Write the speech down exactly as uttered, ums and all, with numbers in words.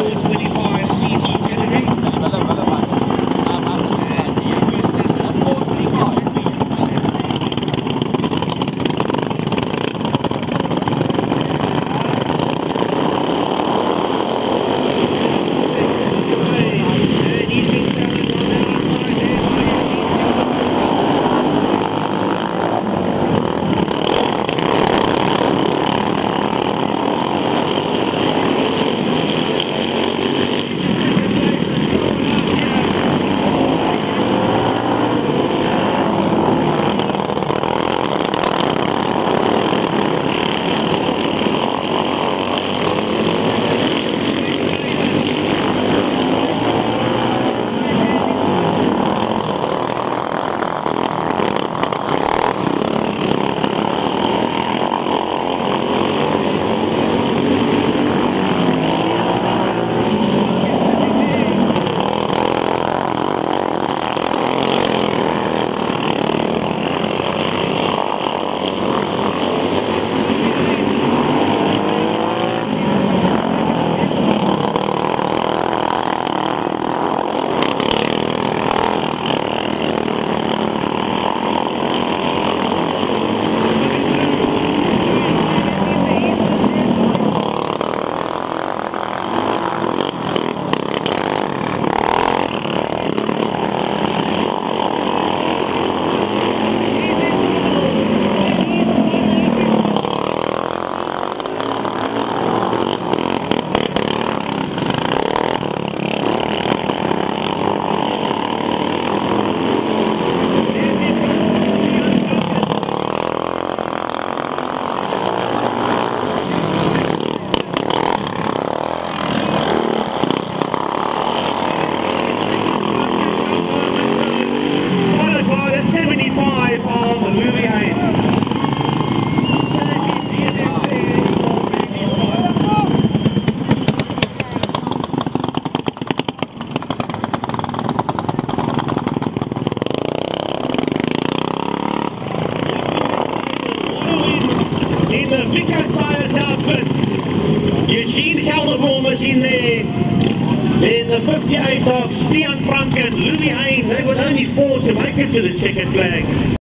four twenty-five C C Kennedy. In there, then the fifty-eight of Stian Frank and Louis Hain, they were only four to make it to the checkered flag.